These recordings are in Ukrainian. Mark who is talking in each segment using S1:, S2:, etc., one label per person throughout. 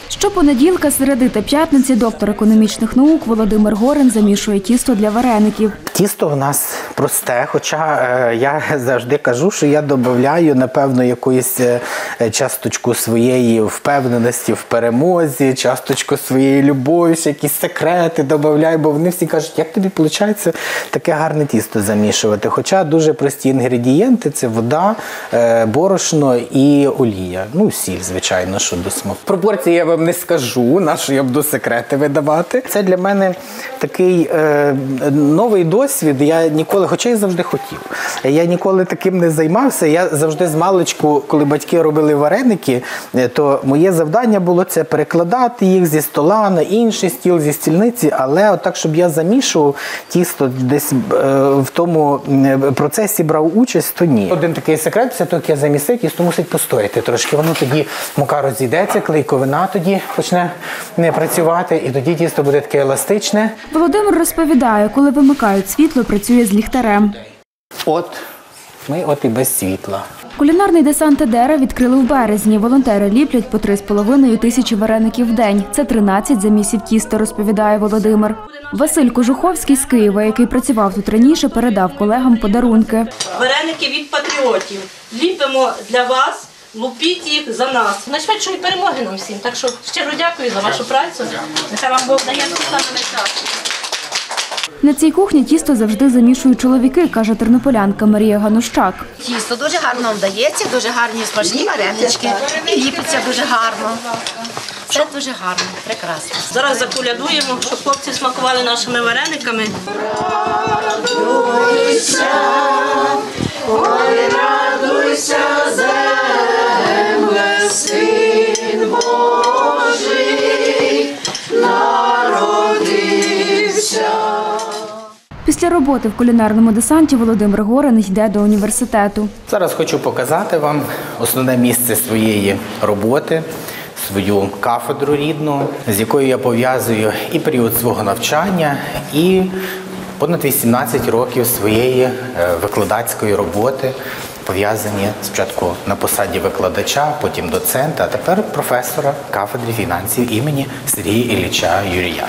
S1: Щопонеділка, середи та п'ятниці доктор економічних наук Володимир Горин замішує тісто для вареників.
S2: Тісто в нас просте, хоча я завжди кажу, що я додаю, напевно, якусь часточку своєї впевненості в перемозі, часточку своєї любові, якісь секрети додаю, бо вони всі кажуть, як тобі виходить таке гарне тісто замішувати. Хоча дуже прості інгредієнти – це вода, борошно і олія. Ну, сіль, звичайно, що до смаку. Пропорції я вам не скажу, на що я буду секрети видавати. Це для мене такий новий досвід. Я ніколи, хоча я завжди хотів, я ніколи таким не займався. Я завжди з маличку, коли батьки робили вареники, то моє завдання було це перекладати їх зі стола на інший стіл, зі стільниці, але отак, щоб я замішував тісто, десь в тому процесі брав участь, то ні. Один такий секрет, все таки я замісив, тісто мусить постояти трошки. Воно тоді, мука розійдеться, клейковина тоді почне не працювати, і тоді тісто буде таке еластичне.
S1: Володимир розповідає, коли вимикають світло, працює з ліхтарем.
S2: Ми і без світла.
S1: Кулінарний десант Едера відкрили в березні. Волонтери ліплять по 3,5 тисячі вареників в день. Це 13 замісів тіста, розповідає Володимир. Василь Кожуховський з Києва, який працював тут раніше, передав колегам подарунки.
S3: Вареники від патріотів. Ліпимо для вас, лупіть їх за нас. Найшвидшої перемоги нам всім. Так що щиро дякую за вашу працю. Нехай вам Бог дає саме найкраще.
S1: На цій кухні тісто завжди замішують чоловіки, каже тернополянка Марія Ганущак.
S4: Тісто дуже гарно вдається, дуже гарні смачні варенички, ліпиться дуже гарно. Все дуже гарно, прекрасно.
S3: Зараз заколядуємо, щоб хлопці смакували нашими варениками. Радуйся, ой, радуйся, земле, Син Божий народився.
S1: Після роботи в кулінарному десанті Володимир Горин йде до університету.
S2: Зараз хочу показати вам основне місце своєї роботи, свою кафедру рідну, з якою я пов'язую і період свого навчання, і понад 18 років своєї викладацької роботи, пов'язані спочатку на посаді викладача, потім доцента, а тепер професора кафедри фінансів імені Сергія Ілліча Юрія.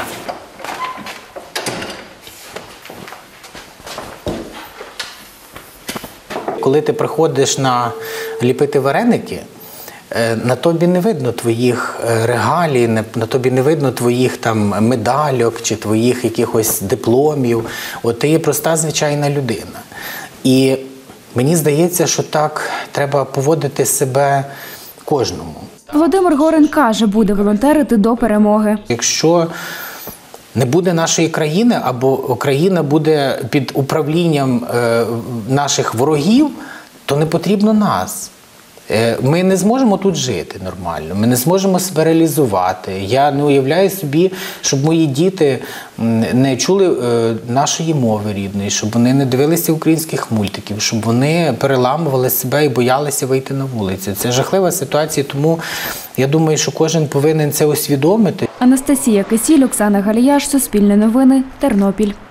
S2: Коли ти приходиш ліпити вареники, на тобі не видно твоїх регалій, на тобі не видно твоїх там медальок чи твоїх якихось дипломів. От ти є проста, звичайна людина. І мені здається, що так треба поводити себе кожному.
S1: Володимир Горин каже, буде волонтерити до перемоги.
S2: Якщо не буде нашої країни, або Україна буде під управлінням наших ворогів, то не потрібно нас. Ми не зможемо тут жити нормально, ми не зможемо себе реалізувати. Я не уявляю собі, щоб мої діти не чули нашої мови рідної, щоб вони не дивилися українських мультиків, щоб вони переламували себе і боялися вийти на вулицю. Це жахлива ситуація, тому я думаю, що кожен повинен це усвідомити.
S1: Анастасія Кисіль, Оксана Галіяш, Суспільне новини, Тернопіль.